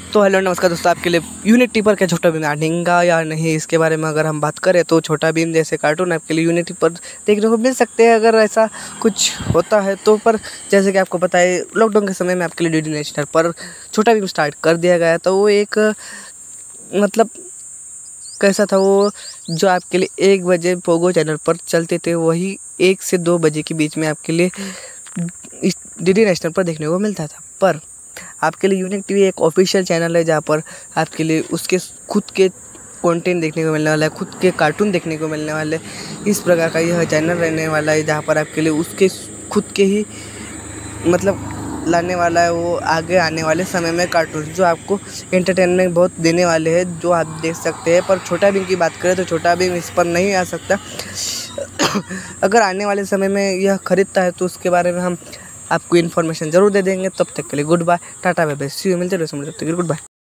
तो हेलो नमस्कार दोस्तों, आपके लिए यूनिटी पर क्या छोटा भीम आएगा या नहीं, इसके बारे में अगर हम बात करें तो छोटा भीम जैसे कार्टून आपके लिए यूनिटी पर देखने को मिल सकते हैं अगर ऐसा कुछ होता है तो। पर जैसे कि आपको पता है लॉकडाउन के समय में आपके लिए डीडी नेशनल पर छोटा भीम स्टार्ट कर दिया गया, तो वो एक मतलब कैसा था वो, जो आपके लिए 1 बजे पोगो चैनल पर चलते थे वही 1 से 2 बजे के बीच में आपके लिए इस डीडी नेशनल पर देखने को मिलता था। पर आपके लिए यूनिक टीवी एक ऑफिशियल चैनल है जहाँ पर आपके लिए उसके खुद के कंटेंट देखने को मिलने वाला है, खुद के कार्टून देखने को मिलने वाले। इस प्रकार का यह चैनल रहने वाला है जहाँ पर आपके लिए उसके खुद के ही मतलब लाने वाला है वो आगे आने वाले समय में कार्टून जो आपको एंटरटेनमेंट बहुत देने वाले हैं, जो आप देख सकते हैं। पर छोटा भीम की बात करें तो छोटा भीम इस पर नहीं आ सकता। अगर आने वाले समय में यह खरीदता है तो उसके बारे में हम आपको इन्फॉर्मेशन ज़रूर दे देंगे। तब तक के लिए good bye, tata bye bye, see you, मिलते रहो, तब तक के लिए गुड बाय।